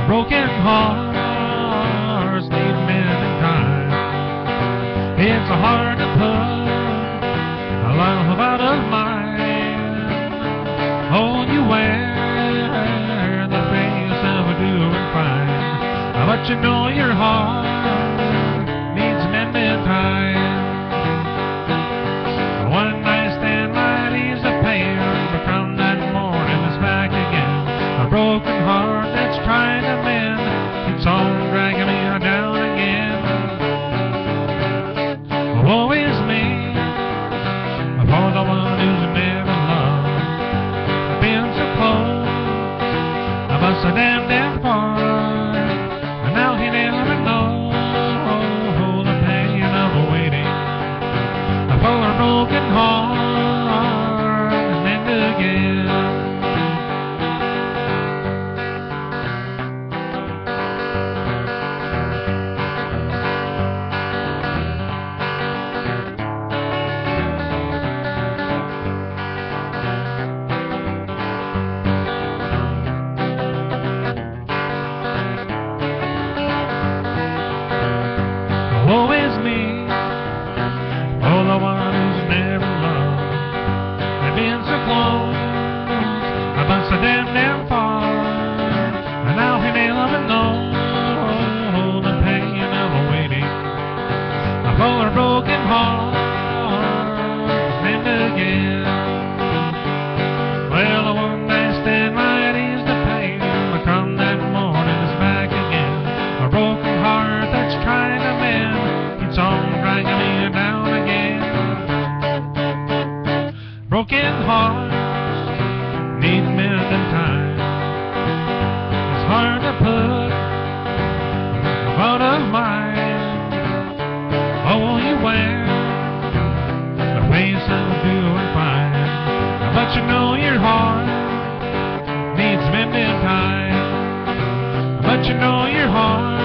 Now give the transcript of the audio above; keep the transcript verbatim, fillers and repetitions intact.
Broken hearts need mending time. It's hard to put a love out of mind. Oh, you wear the face of doing fine, but you know your heart needs mending time. One night stand might ease the pain, but come that morning it's back again. A broken heart that's trying to mend keeps on dragging me down again. Woe is me for the one who's never loved. I've been so close, but so damn damn far, and now he never knows the pain of waiting for a broken heart to mend again. Woe is me for the one who's never loved. I've been so close, but so damn damn far, and now he may never know the pain of waiting for a broken heart to mend again. Well, a one night stand might ease the pain, but come that morning it's back again. A broken heart that's trying to mend keeps on dragging me down again. Broken hearts need mending time. It's hard to put out of mind. Oh, you wear the face of doing fine, but you know your heart needs mending time. But you know your heart